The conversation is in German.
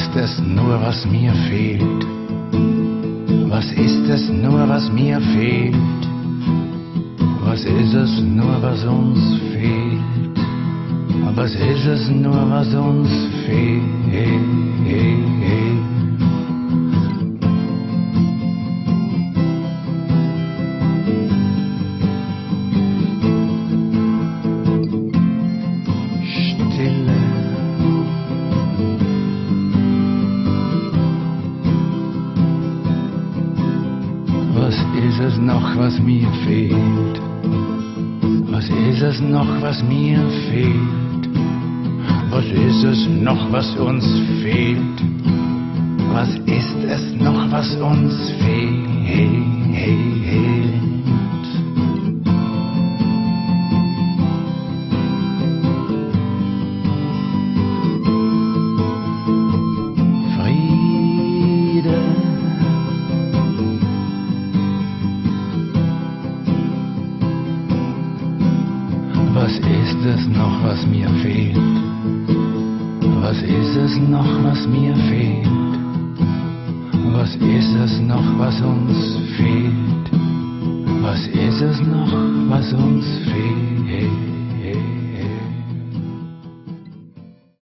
ist es nur, was mir fehlt? Was ist es nur, was mir fehlt? Was ist es nur, was uns fehlt? Was ist es nur, was uns fehlt? Was ist es noch, was mir fehlt? Was ist es noch, was mir fehlt? Was ist es noch, was uns fehlt? Was ist es noch, was uns fehlt? Was ist es noch, was mir fehlt? Was ist es noch, was mir fehlt? Was ist es noch, was uns fehlt? Was ist es noch, was uns fehlt?